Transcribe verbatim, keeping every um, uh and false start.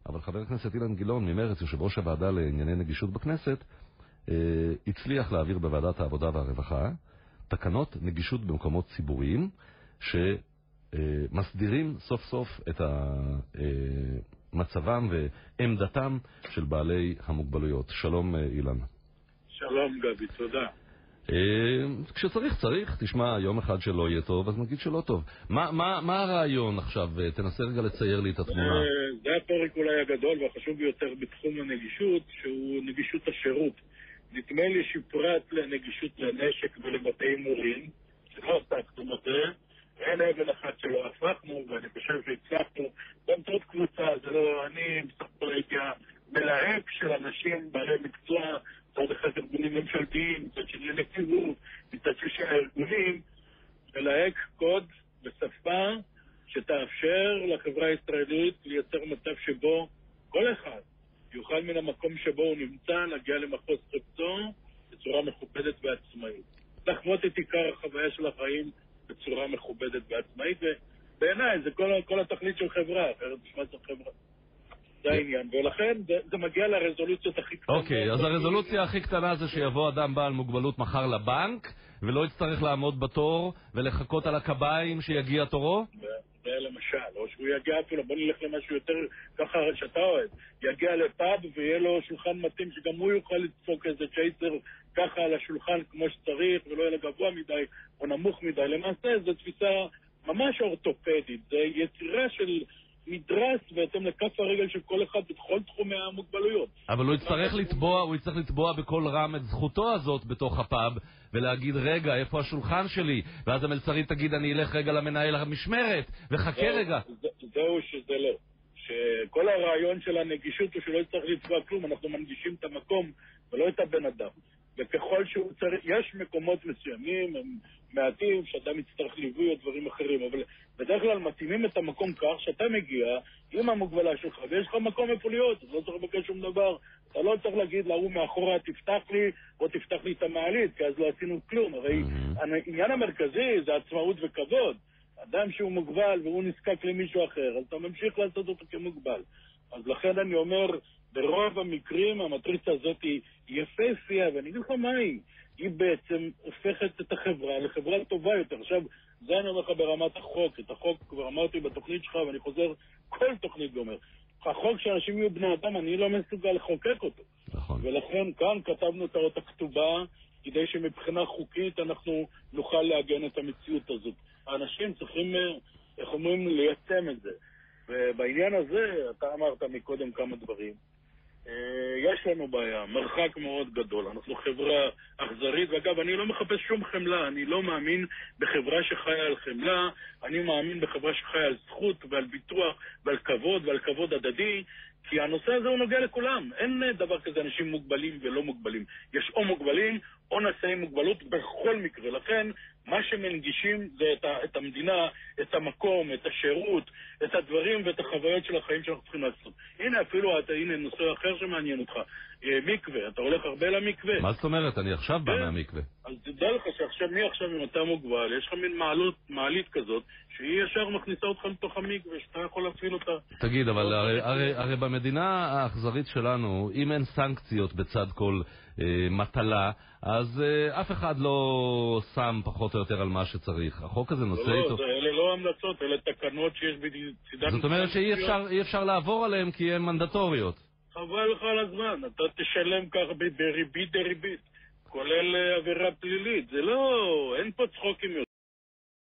אבל חבר הכנסת אילן גילאון ממרץ, יושב ראש הוועדה לענייני נגישות בכנסת, הצליח להעביר בוועדת העבודה והרווחה תקנות נגישות במקומות ציבוריים שמסדירים סוף סוף את מצבם ועמדתם של בעלי המוגבלויות. שלום אילן. שלום גבי, תודה. כשצריך צריך, תשמע, יום אחד שלא יהיה טוב אז נגיד שלא טוב. מה, מה, מה הרעיון עכשיו? תנסה רגע לצייר לי את התמונה. זה הפרק אולי הגדול והחשוב ביותר בתחום הנגישות, שהוא נגישות השירות. נדמה לי שפרט לנגישות לנשק ולבתי הימורים, שלא עסקנו בזה, אין אבן אחת שלא הפכנו, ואני חושב שהצלחנו באמצעות קבוצה. זה לא, אני בסך הכל הייתי המלהק של אנשים בעלי מקצוע, מצד אחד ארגונים ממשלתיים, מצד שני נציבות, מצד שני הארגונים, מלהק קוד בשפה שתאפשר לחברה הישראלית לייצר מצב שבו כל אחד יוכל מן המקום שבו הוא נמצא להגיע למחוז חפצו בצורה מכובדת ועצמאית. לחוות את עיקר החוויה של החיים בצורה מכובדת ועצמאית, ובעיניי זה כל, כל התכלית של חברה, אחרת בשביל של חברה. זה העניין, ולכן זה, זה מגיע לרזולוציות הכי קטנה. אוקיי, אז הרזולוציה הכי קטנה זה שיבוא אדם בעל מוגבלות מחר לבנק, ולא יצטרך לעמוד בתור ולחכות על הקביים שיגיע תורו? זה למשל, או שהוא יגיע אפילו, בוא נלך למשהו יותר ככה שאתה אוהד, יגיע לפאב ויהיה לו שולחן מתאים שגם הוא יוכל לדפוק איזה צ'ייסר ככה על השולחן כמו שצריך, ולא יהיה גבוה מדי או נמוך מדי. למעשה זו תפיסה ממש אורתופדית, זה יצירה של מדרס בהתאם לכף הרגל של כל אחד בכל תחומי המוגבלויות. אבל הוא יצטרך לתבוע, הוא יצטרך לתבוע בכל רם את זכותו הזאת בתוך הפאב, ולהגיד רגע, איפה השולחן שלי? ואז המלצרית תגיד, אני אלך רגע למנהל המשמרת, וחכה רגע. זהו שזה לא. שכל הרעיון של הנגישות הוא שלא יצטרך לתבוע כלום, אנחנו מנגישים את המקום ולא את הבן אדם. וככל שהוא צריך, יש מקומות מסוימים, הם מעטים, שאדם יצטרך ליווי או דברים אחרים, אבל בדרך כלל מתאימים את המקום כך שאתה מגיע עם המוגבלה שלך, ויש לך מקום איפה להיות, אז לא צריך לבקש שום דבר, אתה לא צריך להגיד להוא מאחורה, תפתח לי, או תפתח לי את המעלית, כי אז לא עשינו כלום, הרי העניין המרכזי זה עצמאות וכבוד, אדם שהוא מוגבל והוא נזקק למישהו אחר, אז אתה ממשיך לעשות אותו כמוגבל. אז לכן אני אומר, ברוב המקרים המטריצה הזאת היא יפהפייה, ואני אגיד לך מה היא, היא בעצם הופכת את החברה לחברה טובה יותר. עכשיו, זה אני אומר לך ברמת החוק, את החוק כבר אמרתי בתוכנית שלך, ואני חוזר כל תוכנית ואומר, החוק שאנשים יהיו בני אדם, אני לא מסוגל לחוקק אותו. נכון. ולכן כאן כתבנו את האות הכתובה, כדי שמבחינה חוקית אנחנו נוכל להגן את המציאות הזאת. האנשים צריכים, איך אומרים, ליישם את זה. ובעניין הזה, אתה אמרת מקודם כמה דברים, יש לנו בעיה, מרחק מאוד גדול, אנחנו חברה אכזרית, ואגב, אני לא מחפש שום חמלה, אני לא מאמין בחברה שחיה על חמלה, אני מאמין בחברה שחיה על זכות ועל ביטוח ועל כבוד ועל כבוד הדדי, כי הנושא הזה הוא נוגע לכולם, אין דבר כזה אנשים מוגבלים ולא מוגבלים, יש או מוגבלים או נשאי מוגבלות בכל מקרה, לכן מה שמנגישים זה את, ה, את המדינה, את המקום, את השירות, את הדברים ואת החוויות של החיים שאנחנו צריכים לעשות. הנה אפילו, אתה, הנה נושא אחר שמעניין אותך, מקווה, אתה הולך הרבה למקווה. מה זאת אומרת? אני עכשיו בא מהמקווה. אז תדע לך שעכשיו, מי עכשיו אם אתה מוגבל, יש לך מין מעלות, מעלית כזאת, שהיא ישר מכניסה אותך לתוך המקווה, שאתה יכול להפעיל אותה. תגיד, אבל הרי, הרי, הרי במדינה האכזרית שלנו, אם אין סנקציות בצד כל אה, מטלה, אז אה, אף אחד לא שם פחות או יותר על מה שצריך. החוק הזה נושא לא, איתו... לא, אלה לא המלצות, אלה תקנות שיש בצדן... זאת אומרת שאי אפשר, אי אפשר לעבור עליהן כי הן מנדטוריות. חבל לך על הזמן, אתה תשלם כך בריבית דריבית, כולל עבירה פלילית. זה לא, אין פה צחוקים יותר.